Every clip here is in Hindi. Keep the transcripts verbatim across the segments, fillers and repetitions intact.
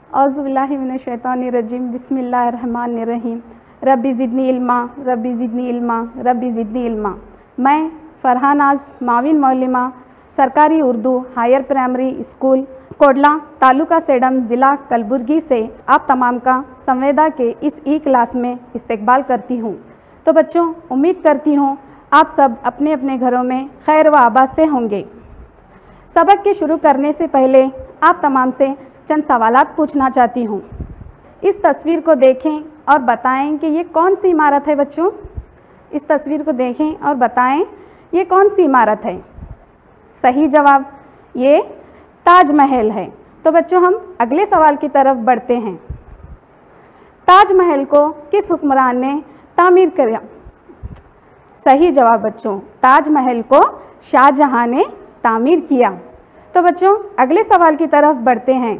औज़ुबिल्लाहि मिनश्शैतानिर्रजीम बिस्मिल्लाहिर्रहमानिर्रहीम रब्बी ज़िदनी इल्मा रब्बी ज़िदनी इल्मा रब्बी ज़िदनी इल्मा। मैं फरहान नाज माविन मौलिमा सरकारी उर्दू हायर प्राइमरी स्कूल कोडला तालुका सेडम ज़िला कलबुर्गी से आप तमाम का संवेदा के इस ई क्लास में इस्तकबाल करती हूँ। तो बच्चों, उम्मीद करती हूँ आप सब अपने अपने घरों में खैर व आबाद से होंगे। सबक के शुरू करने से पहले आप तमाम से चंद सवालात पूछना चाहती हूँ। इस तस्वीर को देखें और बताएं कि ये कौन सी इमारत है। बच्चों, इस तस्वीर को देखें और बताएं ये कौन सी इमारत है। सही जवाब ये ताजमहल है। तो बच्चों, हम अगले सवाल की तरफ बढ़ते हैं। ताजमहल को किस हुक्मरान ने तामीर किया? सही जवाब बच्चों, ताजमहल को शाहजहां ने तामीर किया। तो बच्चों, अगले सवाल की तरफ बढ़ते हैं।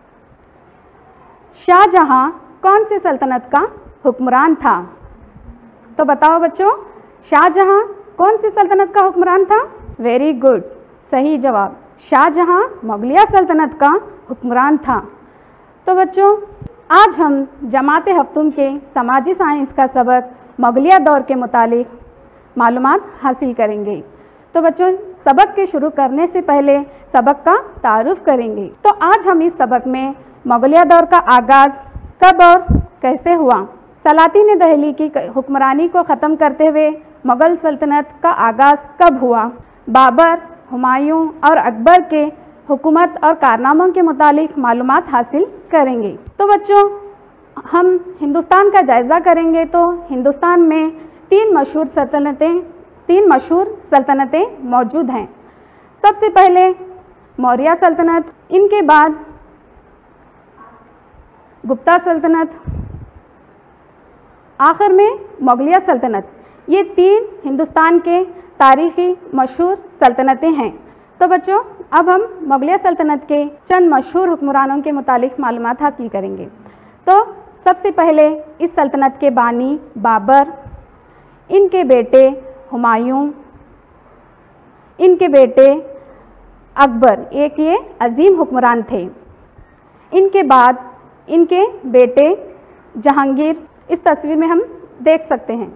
शाहजहां कौन सी सल्तनत का हुक्मरान था? तो बताओ बच्चों, शाहजहां कौन सी सल्तनत का हुक्मरान था? वेरी गुड, सही जवाब, शाहजहां मुगलिया सल्तनत का हुक्मरान था। तो बच्चों, आज हम जमात हफ्तुम के समाजी साइंस का सबक मुगलिया दौर के मुतालिक मालूमात हासिल करेंगे। तो बच्चों, सबक के शुरू करने से पहले सबक का तारुफ करेंगे। तो आज हम इस सबक में मुगलिया दौर का आगाज़ कब और कैसे हुआ, सलातीन दहली की हुक्मरानी को ख़त्म करते हुए मुग़ल सल्तनत का आगाज़ कब हुआ, बाबर, हुमायूं और अकबर के हुकूमत और कारनामों के मुतालिक मालूमात हासिल करेंगे। तो बच्चों, हम हिंदुस्तान का जायज़ा करेंगे। तो हिंदुस्तान में तीन मशहूर सल्तनतें तीन मशहूर सल्तनतें मौजूद हैं। सबसे पहले मौर्य सल्तनत, इनके बाद गुप्ता सल्तनत, आखिर में मुगलिया सल्तनत। ये तीन हिंदुस्तान के तारीख़ी मशहूर सल्तनतें हैं। तो बच्चों, अब हम मुगलिया सल्तनत के चंद मशहूर हुक्मरानों के मुतालिक मालूमात हासिल करेंगे। तो सबसे पहले इस सल्तनत के बानी बाबर, इनके बेटे हुमायूं, इनके बेटे अकबर, एक ये अजीम हुक्मरान थे। इनके बाद इनके बेटे जहांगीर, इस तस्वीर में हम देख सकते हैं।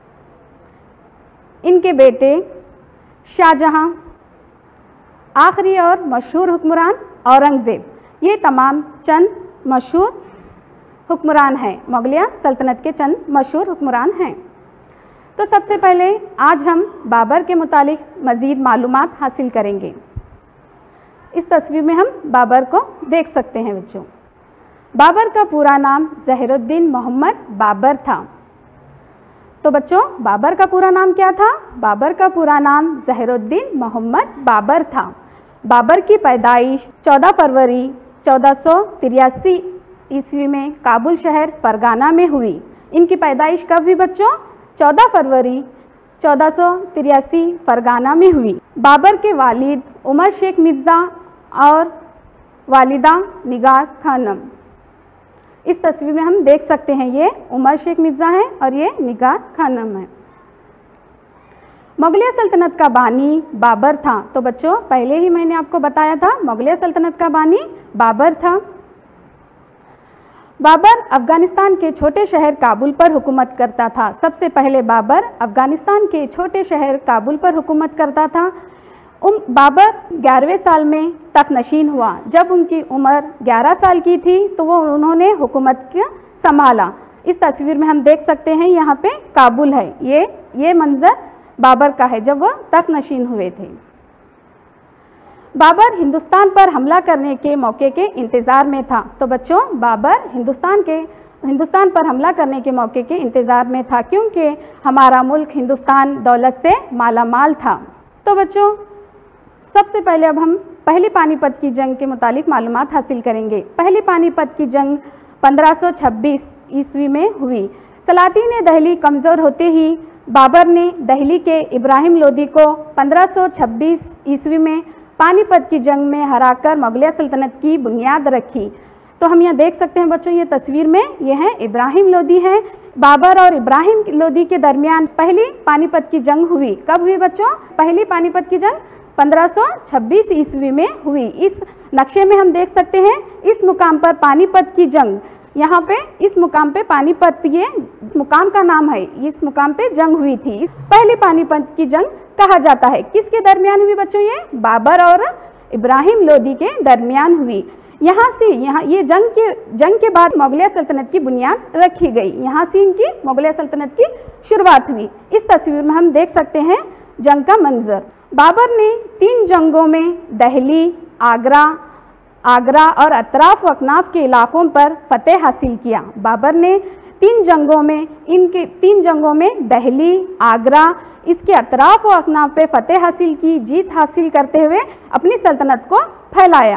इनके बेटे शाहजहां, आखिरी और मशहूर हुक्मरान औरंगज़ेब। ये तमाम चंद मशहूर हुक्मरान हैं, मुगलिया सल्तनत के चंद मशहूर हुक्मरान हैं। तो सबसे पहले आज हम बाबर के मुतालिक मज़ीद मालूमात हासिल करेंगे। इस तस्वीर में हम बाबर को देख सकते हैं। बच्चों, बाबर का पूरा नाम ज़हीरुद्दीन मोहम्मद बाबर था। तो बच्चों, बाबर का पूरा नाम क्या था? बाबर का पूरा नाम ज़हीरुद्दीन मोहम्मद बाबर था। बाबर की पैदाइश चौदह फरवरी चौदह सौ तिरासी ईस्वी में काबुल शहर फरगाना में हुई। इनकी पैदाइश कब हुई बच्चों? चौदह फरवरी चौदह सौ तिरासी फरगाना में हुई। बाबर के वालिद उमर शेख मिर्ज़ा और वालिदा निगार खानम। इस तस्वीर में हम देख सकते हैं, ये उमर शेख मिर्ज़ा है और ये निगार खानम है। मुगलिया सल्तनत का बानी बाबर था। तो बच्चों, पहले ही मैंने आपको बताया था, मुगलिया सल्तनत का बानी बाबर था। बाबर अफ़गानिस्तान के छोटे शहर काबुल पर हुकूमत करता था। सबसे पहले बाबर अफ़गानिस्तान के छोटे शहर काबुल पर हुकूमत करता था। उम बाबर ग्यारहवें साल में तख्तनशीन हुआ। जब उनकी उम्र ग्यारह साल की थी तो वो उन्होंने हुकूमत का संभाला। इस तस्वीर में हम देख सकते हैं, यहाँ पे काबुल है। ये ये मंजर बाबर का है जब वह तख्तनशीन हुए थे। बाबर हिंदुस्तान पर हमला करने के मौके के इंतज़ार में था। तो बच्चों, बाबर हिंदुस्तान के हिंदुस्तान पर हमला करने के मौके के इंतज़ार में था, क्योंकि हमारा मुल्क हिंदुस्तान दौलत से माला माल था। तो बच्चों, सबसे पहले अब हम पहली पानीपत की जंग के मुतालिक मालूमात हासिल करेंगे। पहली पानीपत की जंग पंद्रह सौ छब्बीस ईस्वी में हुई। सलातीन दहली कमज़ोर होते ही बाबर ने दिल्ली के इब्राहिम लोदी को पंद्रह सौ छब्बीस ईस्वी में पानीपत की जंग में हराकर मुगलिया सल्तनत की बुनियाद रखी। तो हम यहाँ देख सकते हैं बच्चों, ये तस्वीर में ये हैं इब्राहिम लोदी हैं। बाबर और इब्राहिम लोदी के दरमियान पहली पानीपत की जंग हुई। कब हुई बच्चों? पहली पानीपत की जंग पंद्रह सौ छब्बीस ईस्वी में हुई। इस नक्शे में हम देख सकते हैं इस मुकाम पर पानीपत की जंग, यहाँ पे इस मुकाम पे पानीपत, ये मुकाम का नाम है, इस मुकाम पे जंग हुई थी। पहली पानीपत की जंग कहा जाता है। किसके दरमियान हुई बच्चों? ये बाबर और इब्राहिम लोदी के दरमियान हुई। यहाँ से यहाँ ये जंग के जंग के बाद मुगलिया सल्तनत की बुनियाद रखी गई। यहाँ से इनकी मुगलिया सल्तनत की शुरुआत हुई। इस तस्वीर में हम देख सकते हैं जंग का मंजर। बाबर ने तीन जंगों में दिल्ली, आगरा आगरा और अतराफ व अकनाफ के इलाकों पर फतेह हासिल किया। बाबर ने तीन जंगों में इनके तीन जंगों में दिल्ली, आगरा, इसके अतराफ व अकनाफ पे फतेह हासिल की, जीत हासिल करते हुए अपनी सल्तनत को फैलाया।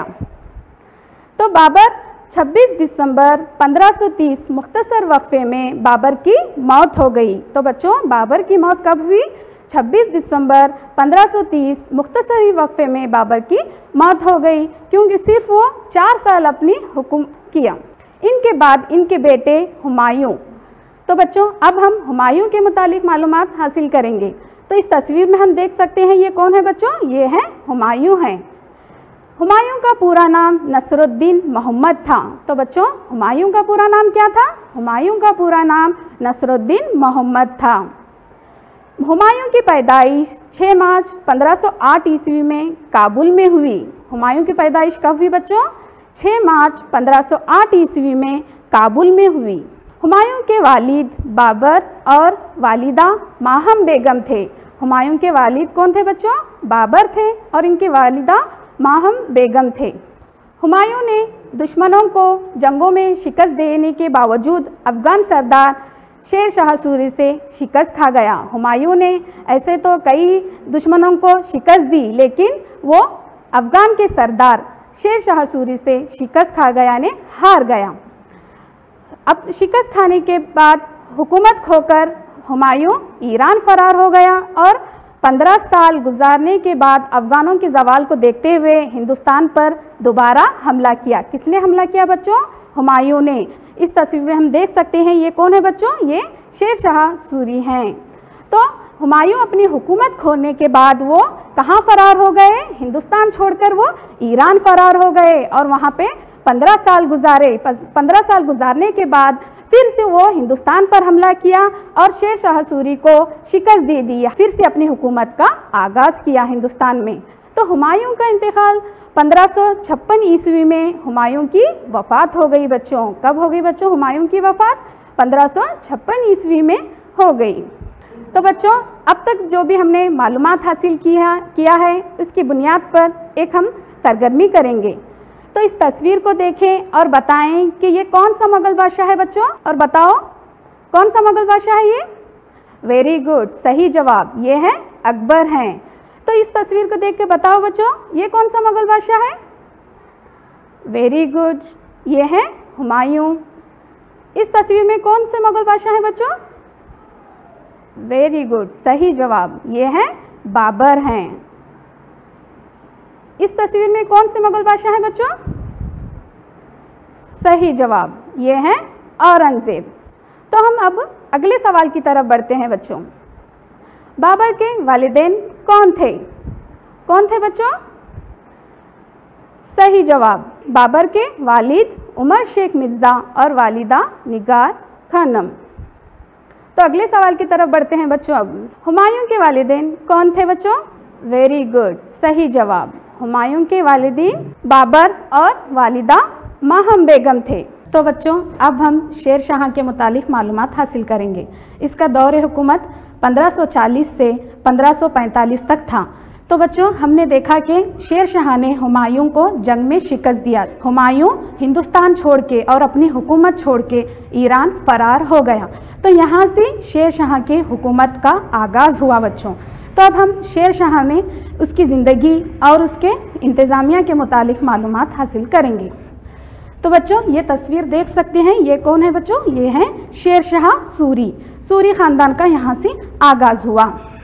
तो बाबर छब्बीस दिसंबर पंद्रह सौ तीस मुख्तसर वक्फे में बाबर की मौत हो गई। तो बच्चों, बाबर की मौत कब हुई? छब्बीस दिसंबर पंद्रह सौ तीस मुख्तसरी वक्फे में बाबर की मौत हो गई, क्योंकि सिर्फ वो चार साल अपनी हुक्म किया। इनके बाद इनके बेटे हुमायूं। तो बच्चों, अब हम हुमायूं के मुतालिक मालूमात हासिल करेंगे। तो इस तस्वीर में हम देख सकते हैं ये कौन है बच्चों? ये है हुमायूं हैं। हुमायूं का पूरा नाम नसरुद्दीन मोहम्मद था। तो बच्चों, हुमायूं का पूरा नाम क्या था? हुमायूं का पूरा नाम नसरुद्दीन मोहम्मद था। हुमायूं की पैदाइश छह मार्च पंद्रह सौ आठ ईस्वी में काबुल में हुई। हुमायूं की पैदाइश कब हुई बच्चों? छह मार्च पंद्रह सौ आठ ईस्वी में काबुल में हुई। हुमायूं के वालिद बाबर और वालिदा माहम बेगम थे। हुमायूं के वालिद कौन थे बच्चों? बाबर थे और इनके वालिदा माहम बेगम थे। हुमायूं ने दुश्मनों को जंगों में शिकस्त देने के बावजूद अफगान सरदार शेर शाह सूरी से शिकस्त खा गया। हुमायूं ने ऐसे तो कई दुश्मनों को शिकस्त दी, लेकिन वो अफगान के सरदार शेर शाह सूरी से शिकस्त खा गया, यानी हार गया। अब शिकस्त खाने के बाद हुकूमत खोकर हुमायूं ईरान फरार हो गया और पंद्रह साल गुजारने के बाद अफगानों के जवाल को देखते हुए हिंदुस्तान पर दोबारा हमला किया। किसने हमला किया बच्चों? हुमायूं ने। इस तस्वीर में हम देख सकते हैं ये कौन है बच्चों? ये शेर शाह सूरी हैं। तो हुमायूं अपनी हुकूमत खोने के बाद वो कहाँ फरार हो गए? हिंदुस्तान छोड़कर वो ईरान फरार हो गए और वहाँ पे पंद्रह साल गुजारे। पंद्रह साल गुजारने के बाद फिर से वो हिंदुस्तान पर हमला किया और शेर शाह सूरी को शिकस्त दे दी। फिर से अपनी हुकूमत का आगाज़ किया हिंदुस्तान में। तो हुमायूं का इंतकाल पंद्रह सौ छप्पन ईस्वी में हुमायूं की वफ़ात हो गई बच्चों। कब हो गई बच्चों हुमायूं की वफ़ात? पंद्रह सौ छप्पन ईस्वी में हो गई। तो बच्चों, अब तक जो भी हमने मालूमात हासिल किया किया है उसकी बुनियाद पर एक हम सरगर्मी करेंगे। तो इस तस्वीर को देखें और बताएं कि ये कौन सा मुगल बादशाह है बच्चों, और बताओ कौन सा मुगल बादशाह है ये? वेरी गुड, सही जवाब, ये है अकबर हैं। तो इस तस्वीर को देख के बताओ बच्चों ये कौन सा मुगल बादशाह है? वेरी गुड, ये है हुमायूं। इस तस्वीर में कौन से मुगल बादशाह हैं बच्चों? वेरी गुड, सही जवाब, ये है बाबर हैं। इस तस्वीर में कौन से मुगल बादशाह हैं बच्चों? सही जवाब, ये है औरंगजेब। तो हम अब अगले सवाल की तरफ बढ़ते हैं बच्चों। बाबर के वालिदैन कौन थे? कौन थे बच्चों? सही जवाब, बाबर के वालिद उमर शेख मिर्ज़ा और वालिदा निगार खानम। तो अगले सवाल की तरफ बढ़ते हैं बच्चों। अब हुमायूं के वालिदैन कौन थे बच्चों? वेरी गुड, सही जवाब, हुमायूं के वालिदैन बाबर और वालिदा माहम बेगम थे। तो बच्चों, अब हम शेर शाह के मुतालिक मालूमात हासिल करेंगे। इसका दौर हुकूमत पंद्रह सौ चालीस से पंद्रह सौ पैंतालीस तक था। तो बच्चों, हमने देखा कि शेर शाह ने हुमायूं को जंग में शिकस्त दिया। हुमायूं हिंदुस्तान छोड़ के और अपनी हुकूमत छोड़ के ईरान फरार हो गया। तो यहाँ से शेर शाह के हुकूमत का आगाज़ हुआ बच्चों। तो अब हम शेर शाह ने उसकी ज़िंदगी और उसके इंतज़ामिया के मुतालिक मालूमात हासिल करेंगे। तो बच्चों, ये तस्वीर देख सकते हैं, ये कौन है बच्चों? ये है शेर शाह सूरी। सूरी ख़ानदान का यहाँ से आगाज़ हुआ।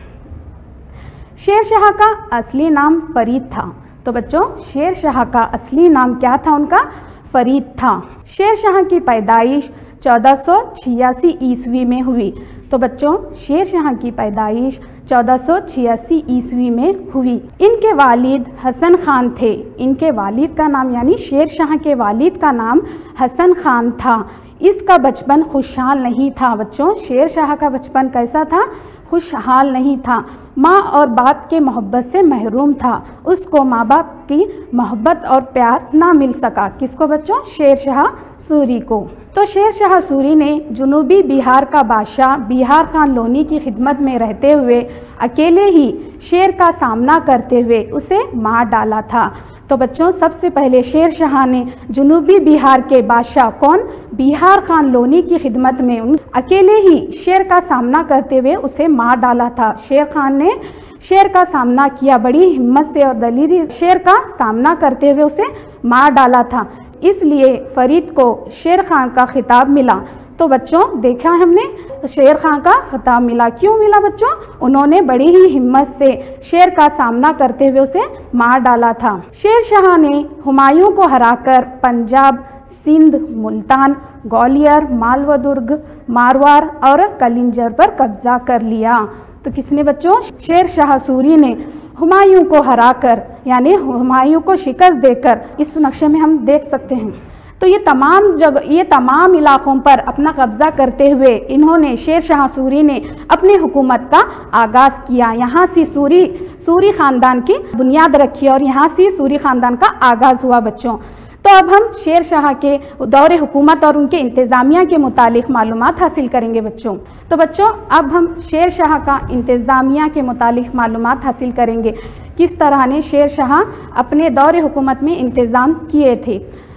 शेर शाह का असली नाम फरीद था। तो बच्चों, शेर शाह का असली नाम क्या था उनका? फरीद था। शेर शाह की पैदाइश चौदह सौ छियासी ईस्वी में हुई। तो बच्चों, शेर शाह की पैदाइश चौदह सौ छियासी ईस्वी में हुई। इनके वालिद हसन खान थे। इनके वालिद का नाम यानी शेर शाह के वालिद का नाम हसन खान था। इसका बचपन खुशहाल नहीं था बच्चों। शेर शाह का बचपन कैसा था? खुशहाल नहीं था। माँ और बाप के मोहब्बत से महरूम था। उसको माँ बाप की मोहब्बत और प्यार ना मिल सका। किसको बच्चों? शेर शाह सूरी को। तो शेर शाह सूरी ने जुनूबी बिहार का बादशाह बिहार खान लोनी की खिदमत में रहते हुए अकेले ही शेर का सामना करते हुए उसे मार डाला था। तो बच्चों सबसे पहले शेर शाह ने जुनूबी बिहार के बादशाह कौन? बिहार खान लोनी की खिदमत में उन अकेले ही शेर का सामना करते हुए उसे मार डाला था। शेर खान ने शेर का सामना किया, बड़ी हिम्मत से और दलेरी शेर का सामना करते हुए उसे मार डाला था। इसलिए फरीद को शेर खान का खिताब मिला। तो बच्चों देखा हमने शेर खान का खिताब मिला। क्यों मिला बच्चों? उन्होंने बड़ी ही हिम्मत से शेर का सामना करते हुए उसे मार डाला था। शेर शाह ने हुमायूं को हराकर पंजाब, सिंध, मुल्तान, ग्वालियर, मालवा-दुर्ग, मारवाड़ और कलिंजर पर कब्जा कर लिया। तो किसने बच्चों? शेर शाह सूरी ने हुमायूं को हराकर यानी हुमायूं को शिकस्त देकर, इस नक्शे में हम देख सकते हैं। तो ये तमाम जगह ये तमाम इलाकों पर अपना कब्जा करते हुए इन्होंने शेर शाह सूरी ने अपनी हुकूमत का आगाज़ किया। यहाँ से सूरी सूरी ख़ानदान की बुनियाद रखी और यहाँ से सूरी ख़ानदान का आगाज़ हुआ बच्चों। तो अब हम शेर शाह के दौरे हुकूमत और उनके इंतज़ामिया के मुतालिक मालूमात हासिल करेंगे बच्चों। तो बच्चों अब हम शेर शाह का इंतज़ामिया के मुतालिक मालूमात हासिल करेंगे, किस तरह ने शेर शाह अपने दौरे हुकूमत में इंतज़ाम किए थे।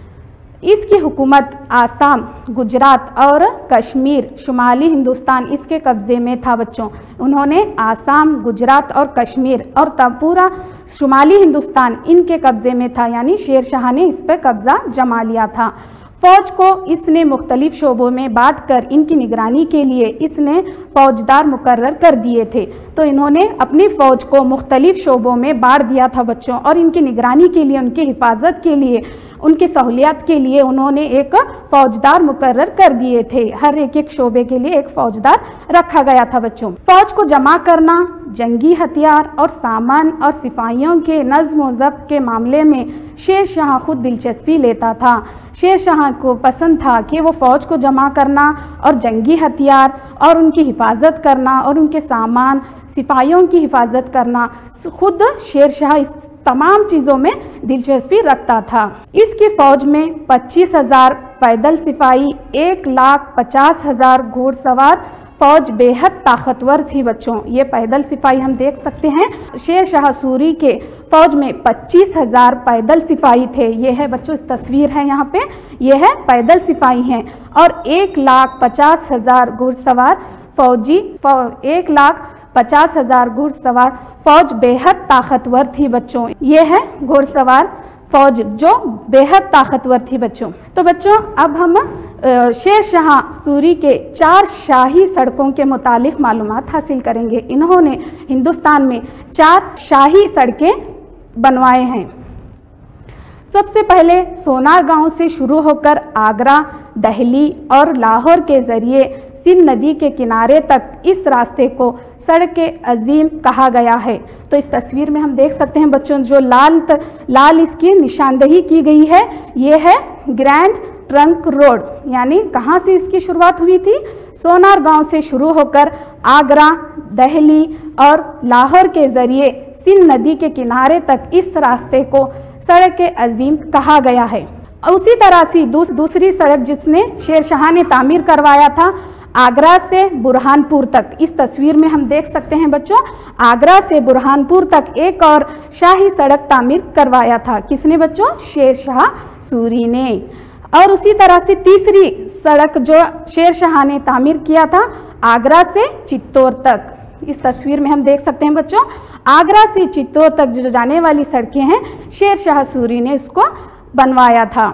इसकी हुकूमत आसाम, गुजरात और कश्मीर, शुमाली हिंदुस्तान इसके कब्ज़े में था बच्चों। उन्होंने आसाम, गुजरात और कश्मीर और तब पूरा शुमाली हिंदुस्तान इनके कब्ज़े में था, यानी शेर शाह ने इस पर कब्ज़ा जमा लिया था। फ़ौज को इसने मुख्तलिफ शोबों में बांट कर इनकी निगरानी के लिए इसने फ़ौजदार मुकर्रर कर दिए थे। तो इन्होंने अपनी फ़ौज को मुख्तलिफ शोबों में बांट दिया था बच्चों, और इनकी निगरानी के लिए, उनकी हिफाजत के लिए, उनकी सहूलियत के लिए उन्होंने एक फ़ौजदार मुकर्रर कर दिए थे। हर एक एक शोबे के लिए एक फ़ौजदार रखा गया था बच्चों। फ़ौज को जमा करना, जंगी हथियार और सामान और सिपाहियों के नज़्म व ज़ब्त के मामले में शेर शाह खुद दिलचस्पी लेता था। शेर शाह को पसंद था कि वो फ़ौज को जमा करना और जंगी हथियार और उनकी हिफाजत करना और उनके सामान, सिपाहियों की हिफाजत करना, खुद शेर शाह इस तमाम चीज़ों में दिलचस्पी रखता था। इसकी फ़ौज में पच्चीस हज़ार पैदल सिपाही, एक लाख पचास हज़ार घुड़सवार, फ़ौज बेहद ताकतवर थी बच्चों। ये पैदल सिपाही हम देख सकते हैं, शेर शाह सूरी के फ़ौज में पच्चीस हज़ार पैदल सिपाही थे। ये है बच्चों, इस तस्वीर है यहाँ पे, ये है पैदल सिपाही हैं। और एक लाख पचास हज़ार घुड़सवार फौजी, एक लाख पचास हज़ार घुड़सवार फ़ौज बेहद ताकतवर थी बच्चों। ये है घुड़सवार फ़ौज जो बेहद ताकतवर थी बच्चों। तो बच्चों अब हम शेर शाह सूरी के चार शाही सड़कों के मुतालिक मालूमात हासिल करेंगे। इन्होंने हिंदुस्तान में चार शाही सड़कें बनवाए हैं। सबसे पहले सोनार गांव से शुरू होकर आगरा, दिल्ली और लाहौर के ज़रिए सिंध नदी के किनारे तक इस रास्ते को सड़क अजीम कहा गया है। तो इस तस्वीर में हम देख सकते हैं बच्चों, जो लाल लाल इसकी निशानदेही की गई है, ये है ग्रैंड ट्रंक रोड। यानी कहाँ से इसकी शुरुआत हुई थी? सोनार गांव से शुरू होकर आगरा, दिल्ली और लाहौर के ज़रिए सिंध नदी के किनारे तक इस रास्ते को सड़क अजीम कहा गया है। उसी तरह से दूस, दूसरी सड़क जिसने शेर शाह ने तामीर करवाया था, आगरा से बुरहानपुर तक। इस तस्वीर में हम देख सकते हैं बच्चों, आगरा से बुरहानपुर तक एक और शाही सड़क तामीर करवाया था। किसने बच्चों? शेर शाह सूरी ने। और उसी तरह से तीसरी सड़क जो शेर शाह ने तामीर किया था, आगरा से चित्तौड़ तक। इस तस्वीर में हम देख सकते हैं बच्चों, आगरा से चित्तौड़ तक जो जाने वाली सड़कें हैं, शेर शाह सूरी ने इसको बनवाया था।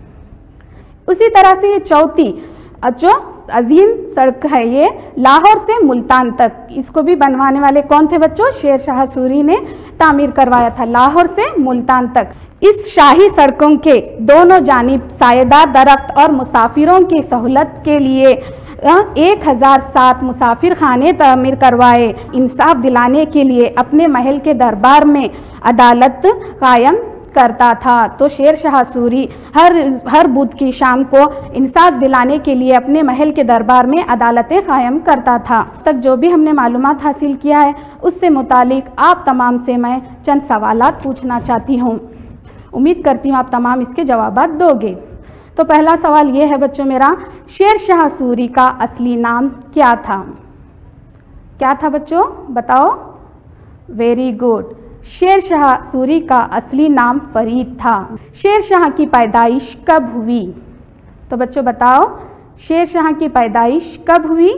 उसी तरह से ये चौथी जो अजीम सड़क है, ये लाहौर से मुल्तान तक, इसको भी बनवाने वाले कौन थे बच्चों? शेर शाह सूरी ने तामीर करवाया था, लाहौर से मुल्तान तक। इस शाही सड़कों के दोनों जानिब सायेदार दरख्त और मुसाफिरों की सहूलत के लिए एक हज़ार सात मुसाफिर खाने तमीर करवाए। इंसाफ दिलाने के लिए अपने महल के दरबार में अदालत कायम करता था। तो शेर शाह सूरी हर हर बुध की शाम को इंसाफ दिलाने के लिए अपने महल के दरबार में अदालतें कायम करता था। तक जो भी हमने मालूमात हासिल किया है उससे मुतालिक आप तमाम से मैं चंद सवालात पूछना चाहती हूँ। उम्मीद करती हूँ आप तमाम इसके जवाबात दोगे। तो पहला सवाल ये है बच्चों मेरा, शेर शाह सूरी का असली नाम क्या था? क्या था बच्चों, बताओ। वेरी गुड, शेर शाह सूरी का असली नाम फरीद था। शेर शाह की पैदाइश कब हुई? तो बच्चों बताओ, शेर शाह की पैदाइश कब हुई?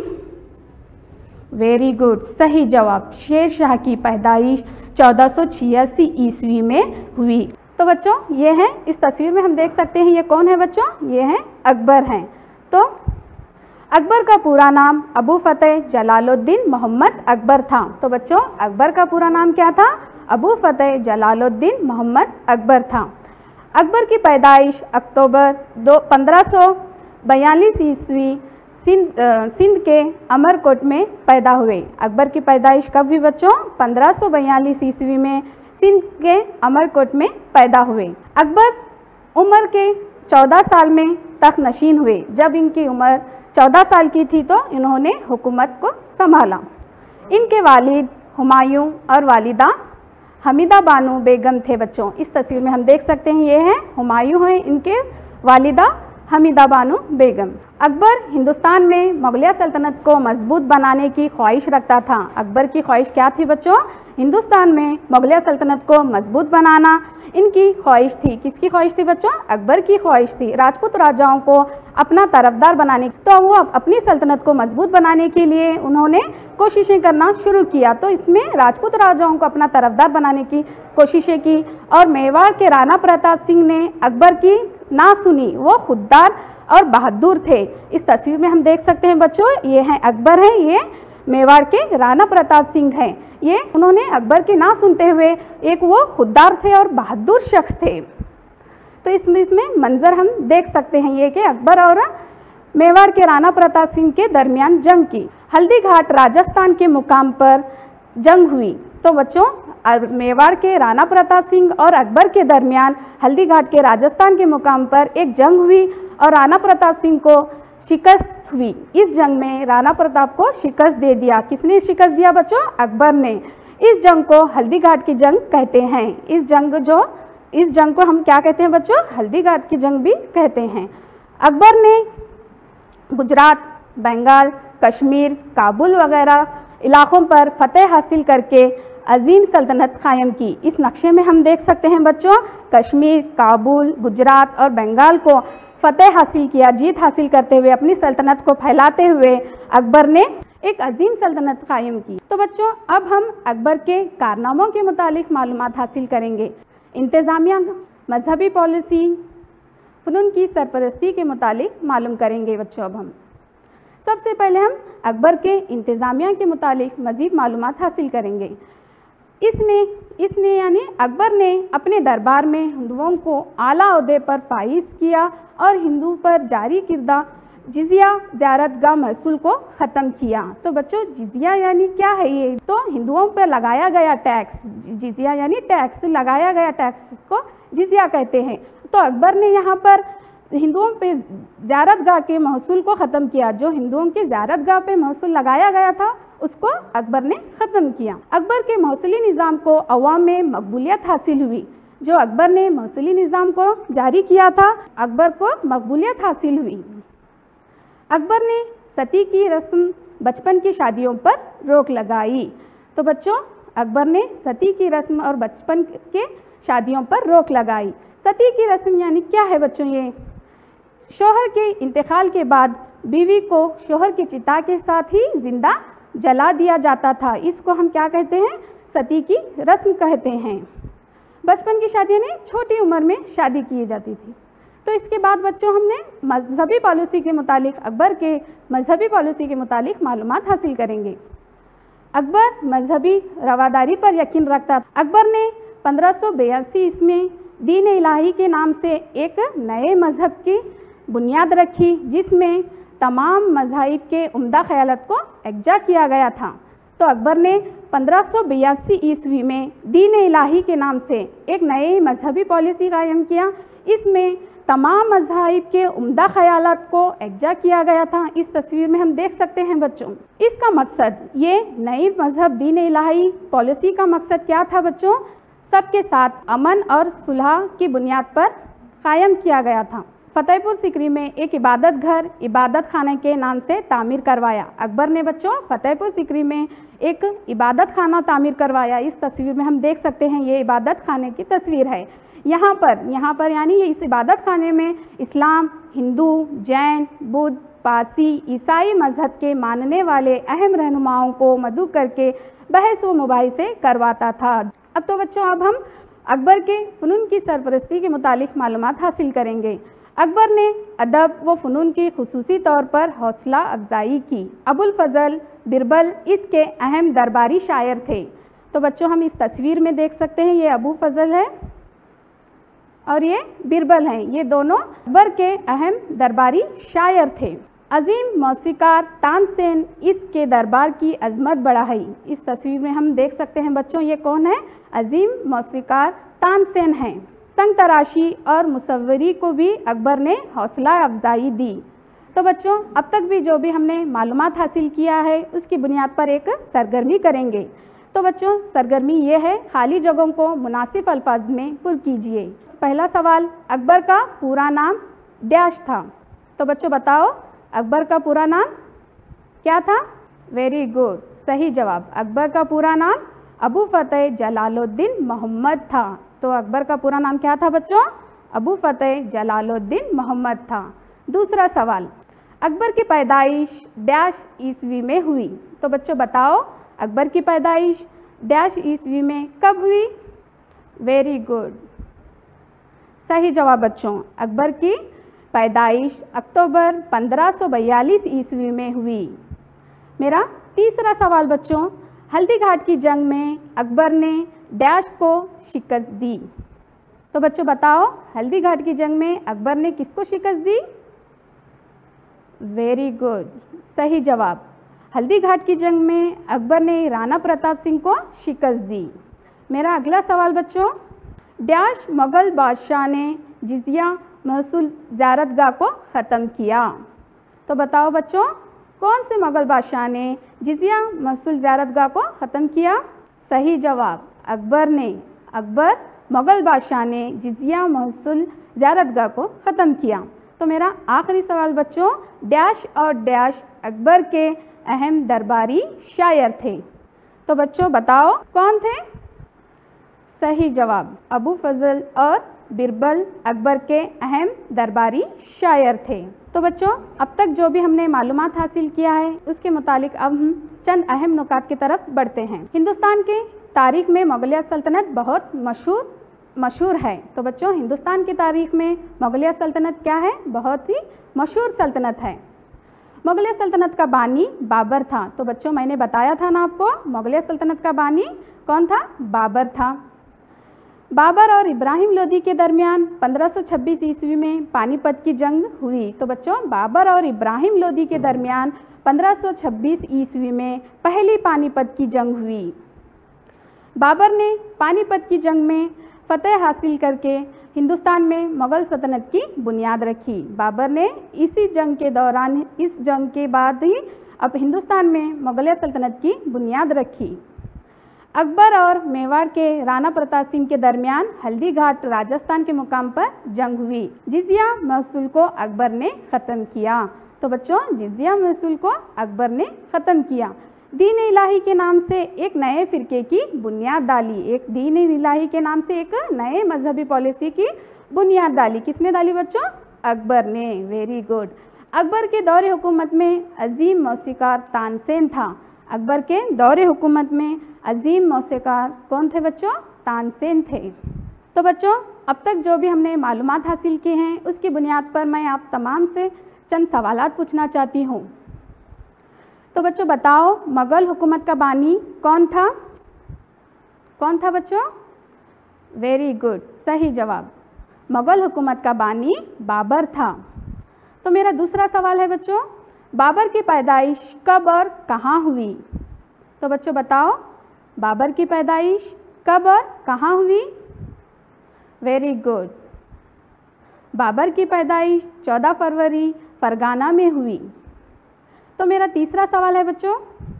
वेरी गुड, सही जवाब। शेर शाह की पैदाइश चौदह सौ छियासी ईस्वी में हुई। तो बच्चों ये हैं, इस तस्वीर में हम देख सकते हैं ये कौन है बच्चों, ये हैं अकबर हैं। तो अकबर का पूरा नाम अबू फतेह जलालुद्दीन मोहम्मद अकबर था। तो बच्चों अकबर का पूरा नाम क्या था? अबू फतेह जलालुद्दीन मोहम्मद अकबर था। अकबर की पैदाइश अक्टूबर दो पंद्रह सौ बयालीस ईस्वी सिंध सिंध के अमरकोट में पैदा हुए। अकबर की पैदाइश कब हुई बच्चों? पंद्रह सौ बयालीस ईस्वी में सिंध के अमरकोट में पैदा हुए। अकबर उम्र के चौदह साल में तख्त नशीन हुए। जब इनकी उम्र चौदह साल की थी तो इन्होंने हुकूमत को संभाला। इनके वालिद हुमायूं और वालिदा हमीदा बानो बेगम थे। बच्चों इस तस्वीर में हम देख सकते हैं ये हैं हुमायूं हैं, इनके वालिदा हमीदा बानो बेगम। अकबर हिंदुस्तान में मुगलिया सल्तनत को मजबूत बनाने की ख्वाहिश रखता था। अकबर की ख्वाहिश क्या थी बच्चों? हिंदुस्तान में मुगलिया सल्तनत को मजबूत बनाना इनकी ख्वाहिश थी। किसकी ख्वाहिश थी बच्चों? अकबर की ख्वाहिश थी। राजपूत राजाओं को अपना तरफदार बनाने, तो वो अपनी सल्तनत को मजबूत बनाने के लिए उन्होंने कोशिशें करना शुरू किया। तो इसमें राजपूत राजाओं को अपना तरफदार बनाने की कोशिशें की और मेवाड़ के राणा प्रताप सिंह ने अकबर की ना सुनी। वो खुददार और बहादुर थे। इस तस्वीर में हम देख सकते हैं बच्चों ये हैं अकबर हैं, ये मेवाड़ के राणा प्रताप सिंह हैं। ये उन्होंने अकबर की ना सुनते हुए एक वो खुददार थे और बहादुर शख्स थे। तो इसमें इसमें मंजर हम देख सकते हैं ये कि अकबर और मेवाड़ के राणा प्रताप सिंह के दरमियान जंग की। हल्दी घाट राजस्थान के मुकाम पर जंग हुई। तो बच्चों मेवाड़ के राणा प्रताप सिंह और अकबर के दरमियान हल्दी घाट के राजस्थान के मुकाम पर एक जंग हुई और राणा प्रताप सिंह को शिकस्त हुई। इस जंग में राणा प्रताप को शिकस्त दे दिया। किसने शिकस्त दिया बच्चों? अकबर ने। इस जंग को हल्दी घाट की जंग कहते हैं। इस जंग जो इस जंग को हम क्या कहते हैं बच्चों? हल्दी घाट की जंग भी कहते हैं। अकबर ने गुजरात, बंगाल, कश्मीर, काबुल वगैरह इलाकों पर फतेह हासिल करके अजीम सल्तनत कायम की। इस नक्शे में हम देख सकते हैं बच्चों कश्मीर, काबुल, गुजरात और बंगाल को फतेह हासिल किया। जीत हासिल करते हुए अपनी सल्तनत को फैलाते हुए अकबर ने एक अजीम सल्तनत कायम की। तो बच्चों अब हम अकबर के कारनामों के मुतालिक मालूमात हासिल करेंगे। इंतज़ामिया, मजहबी पॉलिसी, फ़नून की सरपरस्ती के मुतालिक मालूम करेंगे बच्चों। अब हम सबसे पहले हम अकबर के इंतज़ामिया के मुतालिक मज़ीद मालूमात हासिल करेंगे। इसने इसने यानी अकबर ने अपने दरबार में हिंदुओं को आला ओहदे पर फाइज किया और हिंदू पर जारी किरदा जिजिया ज़ियारतगाह महसूल को ख़त्म किया। तो बच्चों जिजिया यानी क्या है? ये तो हिंदुओं पर लगाया गया टैक्स, जिजिया यानी टैक्स, लगाया गया टैक्स को जिजिया कहते हैं। तो अकबर ने यहाँ पर हिंदुओं पे ज़ियारतगाह के महसूल को ख़त्म किया। जो हिंदुओं के ज़ियारतगाह पे महसूल लगाया गया था उसको अकबर ने ख़त्म किया। अकबर के महसूली निज़ाम को अवाम में मकबूलियत हासिल हुई। जो अकबर ने महसूली निज़ाम को जारी किया था अकबर को मकबूलियत हासिल हुई। अकबर ने सती की रस्म, बचपन की शादियों पर रोक लगाई। तो बच्चों अकबर ने सती की रस्म और बचपन के शादियों पर रोक लगाई। सती की रस्म यानी क्या है बच्चों? ये शोहर के इंतकाल के बाद बीवी को शोहर की चिता के साथ ही जिंदा जला दिया जाता था। इसको हम क्या कहते हैं? सती की रस्म कहते हैं। बचपन की शादी यानी छोटी उम्र में शादी की जाती थी। तो इसके बाद बच्चों हमने मजहबी पॉलिसी के मुतालिक अकबर के मजहबी पॉलिसी के मुतालिक मालूमात हासिल करेंगे। अकबर मजहबी रवादारी पर यकीन रखता था। अकबर ने पंद्रह सौ बयासी ईस्वी दीन इलाही के नाम से एक नए मजहब की बुनियाद रखी जिसमें तमाम मज़ाहिब के उम्दा ख़यालात को एकजा किया गया था। तो अकबर ने पंद्रह सौ बयासी ईस्वी में दीन इलाही के नाम से एक नई मजहबी पॉलिसी कायम किया। इसमें तमाम मज़ाहिब के उम्दा ख़यालात को एकजा किया गया था। इस तस्वीर में हम देख सकते हैं बच्चों। इसका मकसद, ये नई मजहब दीन इलाही पॉलिसी का मकसद क्या था बच्चों? सबके साथ अमन और सुलह की बुनियाद पर कायम किया गया था। फतेहपुर सिकरी में एक इबादत घर इबादत खाने के नाम से तामीर करवाया। अकबर ने बच्चों फतेहपुर सिकरी में एक इबादत खाना तामीर करवाया। इस तस्वीर में हम देख सकते हैं, ये इबादत खाने की तस्वीर है। यहाँ पर यहाँ पर यानी ये इस इबादत खाने में इस्लाम, हिंदू, जैन, बुद्ध, पारसी, ईसाई मजहब के मानने वाले अहम रहनुमाओं को मदऊ करके बहस व मुबाहिसे करवाता था। अब तो बच्चों अब हम अकबर के फ़नून की सरपरस्ती के मुतालिक मालूमात हासिल करेंगे। अकबर ने अदब व फ़नून की खुसूसी तौर पर हौसला अफजाई की। अबुल फजल बिरबल इसके अहम दरबारी शायर थे। तो बच्चों हम इस तस्वीर में देख सकते हैं, ये अबू फजल है और ये बिरबल हैं। ये दोनों अकबर के अहम दरबारी शायर थे। अजीम मौसीकार तानसेन इसके दरबार की अजमत बढ़ाई। इस तस्वीर में हम देख सकते हैं बच्चों, ये कौन है? अजीम मौसीकार तानसेन हैं। संग तराशी और मुसव्वरी को भी अकबर ने हौसला अफजाई दी। तो बच्चों अब तक भी जो भी हमने मालूमात हासिल किया है उसकी बुनियाद पर एक सरगर्मी करेंगे। तो बच्चों सरगर्मी ये है, खाली जगहों को मुनासिब अल्फाज में पुर कीजिए। पहला सवाल, अकबर का पूरा नाम डैश था। तो बच्चों बताओ अकबर का पूरा नाम क्या था? वेरी गुड, सही जवाब। अकबर का पूरा नाम अबू फतेह जलालुद्दीन मोहम्मद था। तो अकबर का पूरा नाम क्या था बच्चों? अबू फतेह जलालुद्दीन मोहम्मद था। दूसरा सवाल, अकबर की पैदाइश डैश ईस्वी में हुई। तो बच्चों बताओ अकबर की पैदाइश डैश ईस्वी में कब हुई? वेरी गुड, सही जवाब बच्चों। अकबर की पैदाइश अक्टूबर पंद्रह सौ बयालीस ईस्वी में हुई। मेरा तीसरा सवाल बच्चों, हल्दी घाट की जंग में अकबर ने डैश को शिकस्त दी। तो बच्चों बताओ हल्दी घाट की जंग में अकबर ने किसको शिकस्त दी? वेरी गुड, सही जवाब। हल्दी घाट की जंग में अकबर ने राणा प्रताप सिंह को शिकस्त दी। मेरा अगला सवाल बच्चों, डैश मुग़ल बादशाह ने जिजिया महसूल ज़ियारतगाह को ख़त्म किया। तो बताओ बच्चों कौन से मुग़ल बादशाह ने जिजिया महसूल ज़ियारतगाह को ख़त्म किया? सही जवाब, अकबर ने। अकबर मुग़ल बादशाह ने जिजिया महसूल ज़ियारतगाह को ख़त्म किया। तो मेरा आखिरी सवाल बच्चों, डैश और डैश अकबर के अहम दरबारी शायर थे। तो बच्चों बताओ कौन थे? सही जवाब, अबू फजल और बिरबल अकबर के अहम दरबारी शायर थे। तो बच्चों अब तक जो भी हमने मालूमात हासिल किया है उसके मुतालिक अब हम चंद अहम नुकात की तरफ बढ़ते हैं। हिंदुस्तान के तारीख में मुग़लिया सल्तनत बहुत मशहूर मशहूर है। तो बच्चों हिंदुस्तान की तारीख में मुग़लिया सल्तनत क्या है? बहुत ही मशहूर सल्तनत है। मुग़लिया सल्तनत का बानी बाबर था। तो बच्चों मैंने बताया था ना आपको, मुग़लिया सल्तनत का बानी कौन था? बाबर था। बाबर और इब्राहिम लोदी के दरमियान पंद्रह सौ छब्बीस ईस्वी में पानीपत की जंग हुई। तो बच्चों बाबर और इब्राहिम लोदी के दरमियान पंद्रह सौ छब्बीस ईस्वी में पहली पानीपत की जंग हुई। बाबर ने पानीपत की जंग में फतेह हासिल करके हिंदुस्तान में मुग़ल सल्तनत की बुनियाद रखी। बाबर ने इसी जंग के दौरान, इस जंग के बाद ही अब हिंदुस्तान में मुग़लिया सल्तनत की बुनियाद रखी। अकबर और मेवाड़ के राणा प्रताप सिंह के दरमियान हल्दी घाट राजस्थान के मुकाम पर जंग हुई। जिजिया महसूल को अकबर ने ख़त्म किया। तो बच्चों जिजिया महसूल को अकबर ने ख़त्म किया। दीन इलाही के नाम से एक नए फ़िरके की बुनियाद डाली। एक दीन इलाही के नाम से एक नए मजहबी पॉलिसी की बुनियाद डाली। किसने डाली बच्चों? अकबर ने। Very good. अकबर के दौरे हुकूमत में अजीम मौसीकार तानसेन था। अकबर के दौरे हुकूमत में अजीम मौसीकार कौन थे बच्चों? तानसेन थे। तो बच्चों अब तक जो भी हमने मालूमात हासिल की हैं उसकी बुनियाद पर मैं आप तमाम से चंद सवालात पूछना चाहती हूँ। तो बच्चों बताओ मुग़ल हुकूमत का बानी कौन था? कौन था बच्चों? वेरी गुड, सही जवाब। मुग़ल हुकूमत का बानी बाबर था। तो मेरा दूसरा सवाल है बच्चों, बाबर की पैदाइश कब और कहाँ हुई? तो बच्चों बताओ, बाबर की पैदाइश कब और कहाँ हुई? Very good. बाबर की पैदाइश चौदह फरवरी फरगाना में हुई। तो मेरा तीसरा सवाल है बच्चों,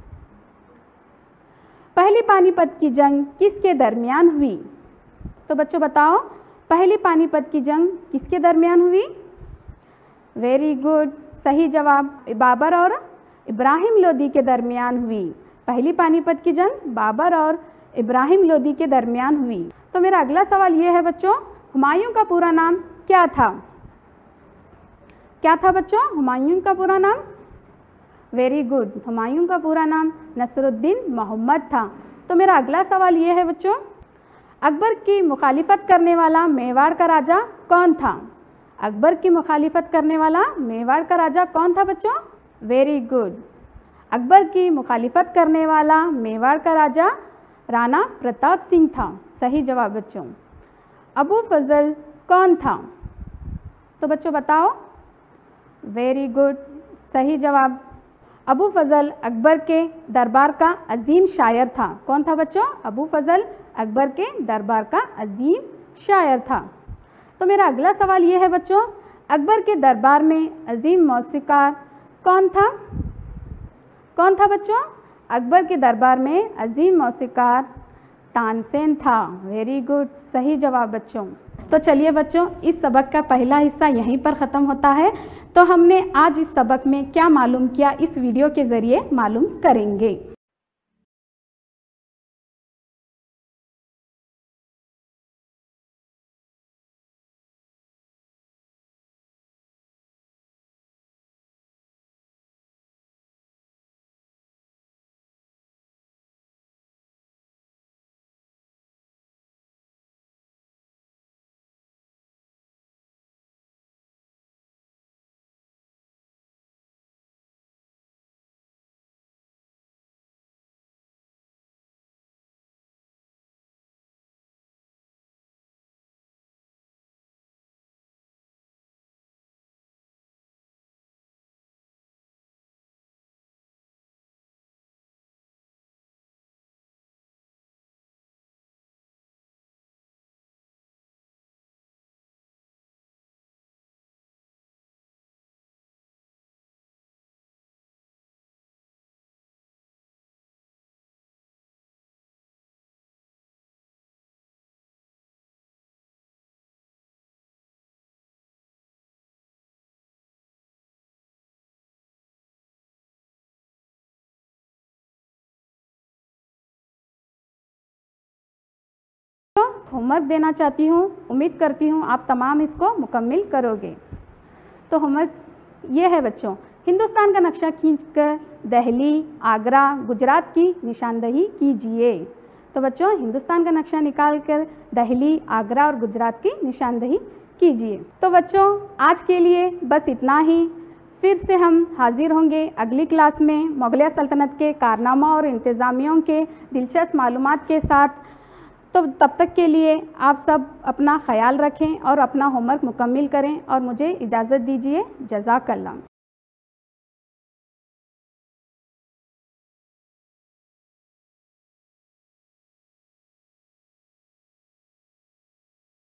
पहली पानीपत की जंग किसके दरमियान हुई? तो बच्चों बताओ, पहली पानीपत की जंग किसके दरमियान हुई? वेरी गुड, सही जवाब, बाबर और इब्राहिम लोदी के दरमियान हुई। पहली पानीपत की जंग बाबर और इब्राहिम लोदी के दरमियान हुई। तो मेरा अगला सवाल ये है बच्चों, हुमायूं का पूरा नाम क्या था? क्या था बच्चों हुमायूं का पूरा नाम? वेरी गुड, हुमायूं का पूरा नाम नसरुद्दीन मोहम्मद था। तो मेरा अगला सवाल ये है बच्चों, अकबर की मुखालिफत करने वाला मेवाड़ का राजा कौन था? अकबर की मुखालिफत करने वाला मेवाड़ का राजा कौन था बच्चों? वेरी गुड, अकबर की मुखालिफत करने वाला मेवाड़ का राजा राणा प्रताप सिंह था। सही जवाब बच्चों। अबू फजल कौन था? तो बच्चों बताओ। वेरी गुड, सही जवाब, अबू फजल अकबर के दरबार का अजीम शायर था। कौन था बच्चों? अबू फजल अकबर के दरबार का अजीम शायर था। तो मेरा अगला सवाल ये है बच्चों, अकबर के दरबार में अजीम मौसीकार कौन था? कौन था बच्चों? अकबर के दरबार में अजीम मौसीकार तानसेन था। वेरी गुड, सही जवाब बच्चों। तो चलिए बच्चों, इस सबक का पहला हिस्सा यहीं पर ख़त्म होता है। तो हमने आज इस सबक में क्या मालूम किया, इस वीडियो के ज़रिए मालूम करेंगे। होमवर्क देना चाहती हूँ, उम्मीद करती हूँ आप तमाम इसको मुकम्मिल करोगे। तो होमवर्क ये है बच्चों, हिंदुस्तान का नक्शा खींचकर दिल्ली, आगरा, गुजरात की निशानदही कीजिए। तो बच्चों, हिंदुस्तान का नक्शा निकालकर दिल्ली, आगरा और गुजरात की निशानदही कीजिए। तो बच्चों, आज के लिए बस इतना ही। फिर से हम हाजिर होंगे अगली क्लास में मुगलिया सल्तनत के कारनामा और इंतज़ामियों के दिलचस्प मालूमात के साथ। तो तब तक के लिए आप सब अपना ख्याल रखें और अपना होमवर्क मुकम्मिल करें और मुझे इजाज़त दीजिए। जज़ाकल्लाह।